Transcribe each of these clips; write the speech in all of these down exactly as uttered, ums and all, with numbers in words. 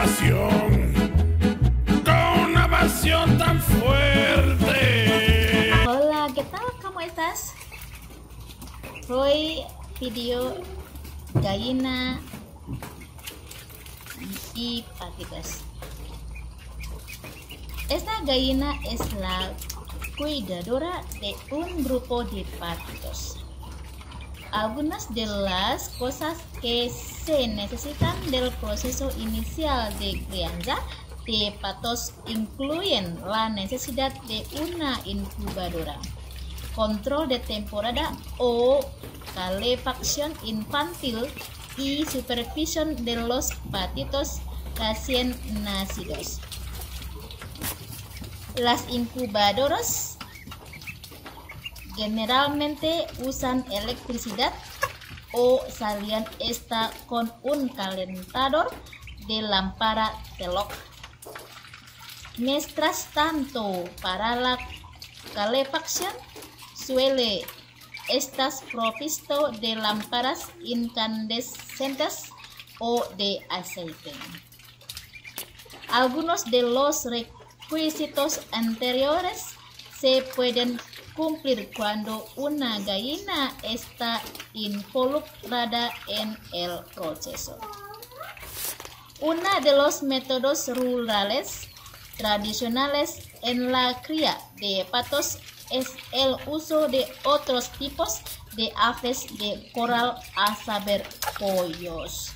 pasión, con una pasión tan fuerte. Hola, ¿qué tal? ¿Cómo estás? Hoy video gallina y patitas. Esta gallina es la cuidadora de un grupo de patitos. Algunas de las cosas que se necesitan del proceso inicial de crianza de patos incluyen la necesidad de una incubadora, control de temporada o calefacción infantil y supervisión de los patitos recién nacidos. Las incubadoras generalmente usan electricidad o salían esta con un calentador de lámpara telok. Mientras tanto, para la calefacción suele estar provisto de lámparas incandescentes o de aceite. Algunos de los requisitos anteriores se pueden cumplir cuando una gallina está involucrada en el proceso. Uno de los métodos rurales tradicionales en la cría de patos es el uso de otros tipos de aves de coral, a saber, pollos.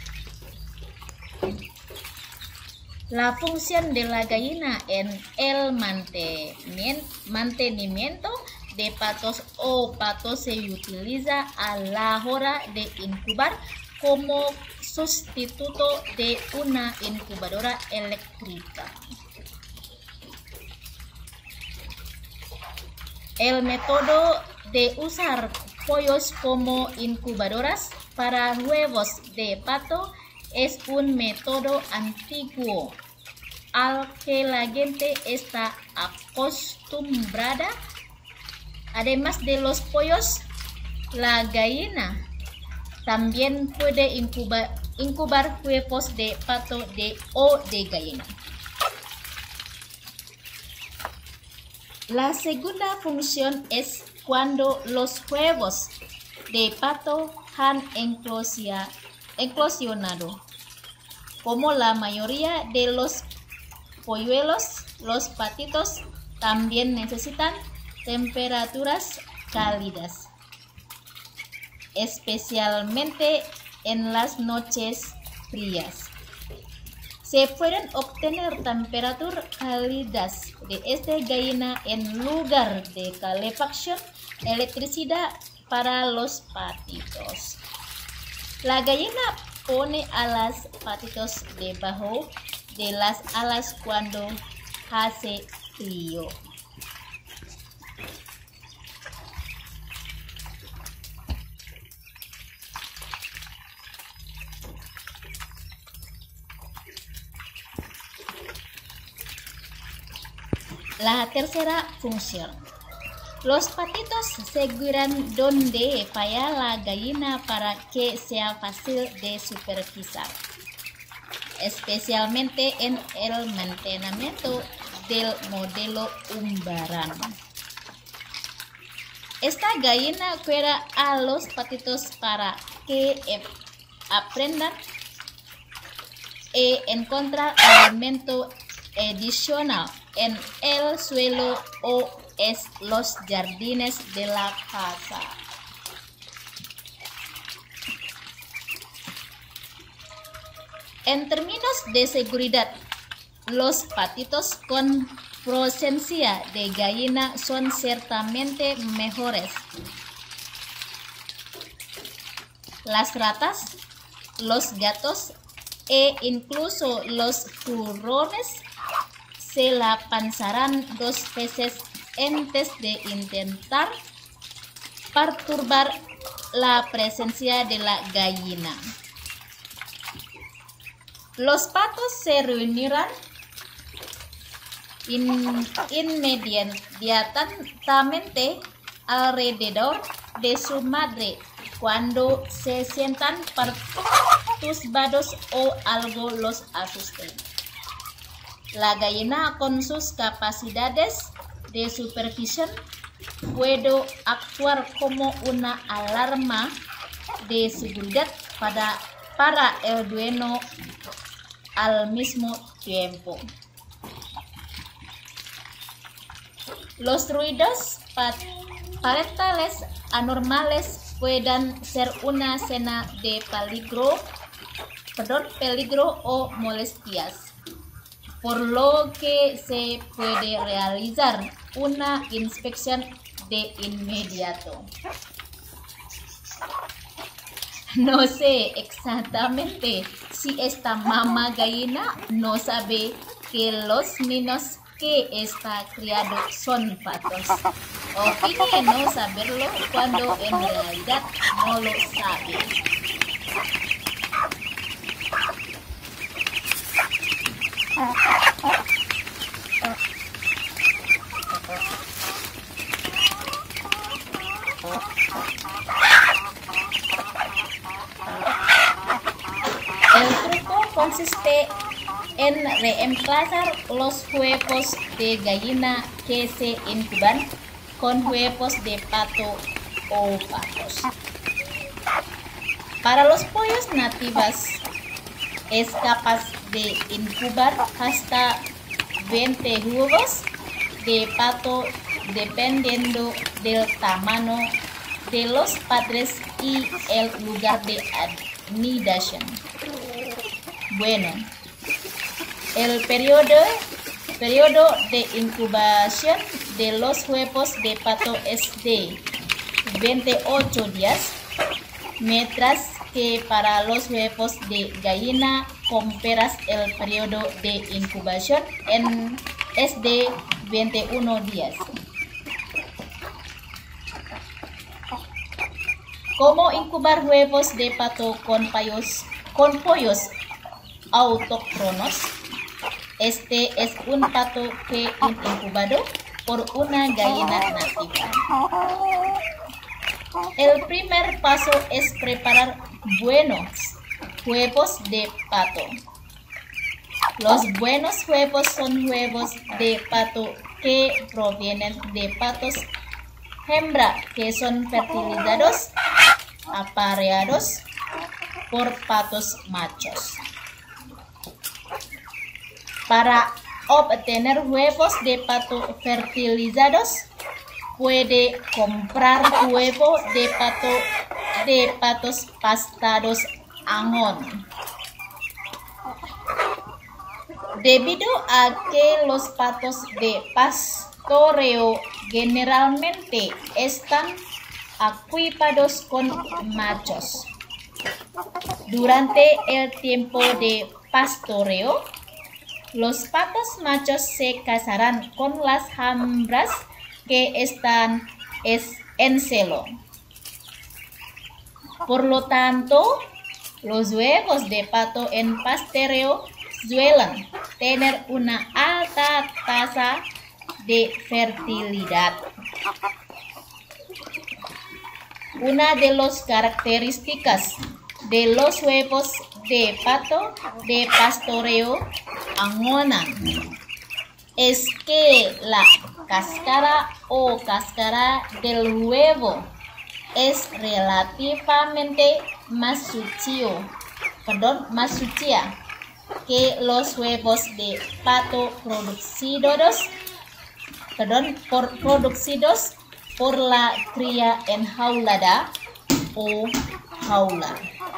La función de la gallina en el mantenimiento de patos o patos se utiliza a la hora de incubar como sustituto de una incubadora eléctrica. El método de usar pollos como incubadoras para huevos de pato es un método antiguo al que la gente está acostumbrada. Además de los pollos, la gallina también puede incubar, incubar huevos de pato de, o de gallina. La segunda función es cuando los huevos de pato han eclosionado. Como la mayoría de los polluelos, los patitos también necesitan temperaturas cálidas, especialmente en las noches frías. Se pueden obtener temperaturas cálidas de esta gallina en lugar de calefacción electricidad para los patitos. La gallina pone a los patitos debajo de las alas cuando hace frío. La tercera función. Los patitos seguirán donde vaya la gallina para que sea fácil de supervisar, especialmente en el mantenimiento del modelo umbaran. Esta gallina cuida a los patitos para que aprendan e encontrar alimento adicional en el suelo o en los jardines de la casa. En términos de seguridad, los patitos con presencia de gallina son ciertamente mejores. Las ratas, los gatos e incluso los turrones se la pensarán dos veces antes de intentar perturbar la presencia de la gallina. Los patos se reunirán in, inmediatamente alrededor de su madre cuando se sientan tus vados o algo los asuste. La gallina con sus capacidades de supervisión puede actuar como una alarma de seguridad para, para el dueño al mismo tiempo. Los ruidos parentales anormales pueden ser una señal de peligro, perdón, peligro o molestias, por lo que se puede realizar una inspección de inmediato. No sé exactamente si esta mamá gallina no sabe que los niños que está criado son patos, o finge no saberlo cuando en realidad no lo sabe. El truco consiste en reemplazar los huevos de gallina que se incuban con huevos de pato o patos. Para los pollos nativos es capaz de incubar hasta veinte huevos de pato dependiendo del tamaño de los padres y el lugar de anidación. Bueno, el periodo, periodo de incubación de los huevos de pato es de veintiocho días, mientras que para los huevos de gallina con peras el periodo de incubación en, es de veintiuno días. ¿Cómo incubar huevos de pato con pollos, con pollos autóctonos? Este es un pato que es incubado por una gallina nativa. El primer paso es preparar buenos huevos de pato. Los buenos huevos son huevos de pato que provienen de patos hembra que son fertilizados, apareados por patos machos. Para obtener huevos de pato fertilizados, puede comprar huevo de pato de patos pastados Angon. Debido a que los patos de pastoreo generalmente están equipados con machos, durante el tiempo de pastoreo, los patos machos se casarán con las hembras que están en celo. Por lo tanto, los huevos de pato en pastoreo suelen tener una alta tasa de fertilidad. Una de las características de los huevos de pato de pastoreo Angonan es que la cáscara o cáscara del huevo es relativamente más sutil, perdón, más sutil que los huevos de pato producidos, perdón, por, producidos por la cría enjaulada o jaula.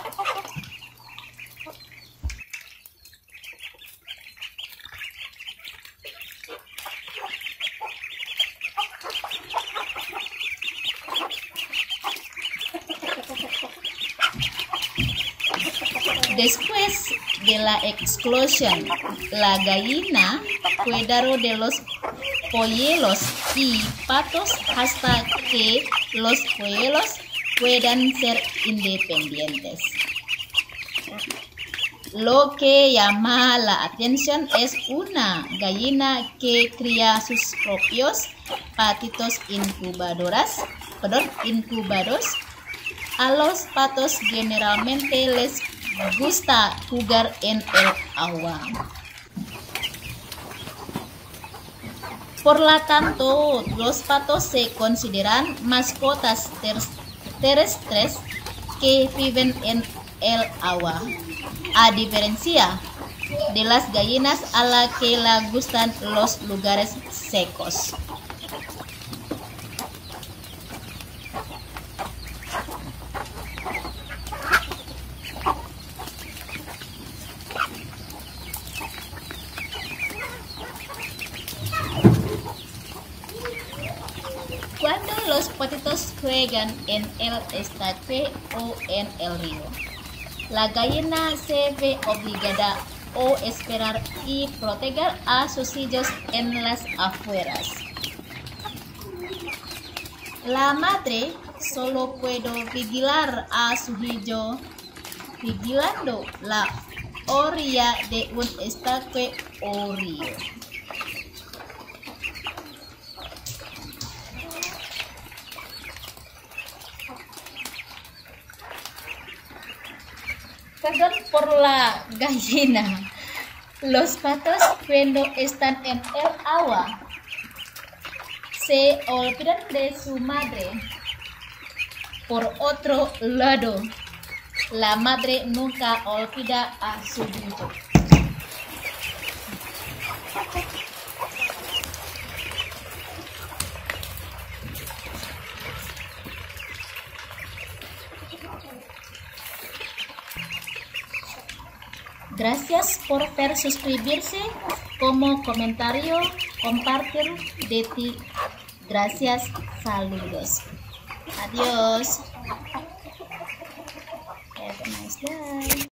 Después de la eclosión, la gallina cuidará de los polluelos y patos hasta que los polluelos puedan ser independientes. Lo que llama la atención es una gallina que cría sus propios patitos incubadoras, perdón, incubados. A los patos generalmente les gusta jugar en el agua. Por lo tanto, los patos se consideran mascotas ter terrestres que viven en el agua, a diferencia de las gallinas a las que les gustan los lugares secos. Cuando los patitos juegan en el estanque o en el río, la gallina se ve obligada a esperar y proteger a sus hijos en las afueras. La madre solo puede vigilar a su hijo vigilando la orilla de un estanque o río. Perdón por la gallina. Los patos cuando están en el agua se olvidan de su madre. Por otro lado, la madre nunca olvida a su hijo. Gracias por ver suscribirse, como comentario, compartir de ti. Gracias, saludos. Adiós. Have a nice day.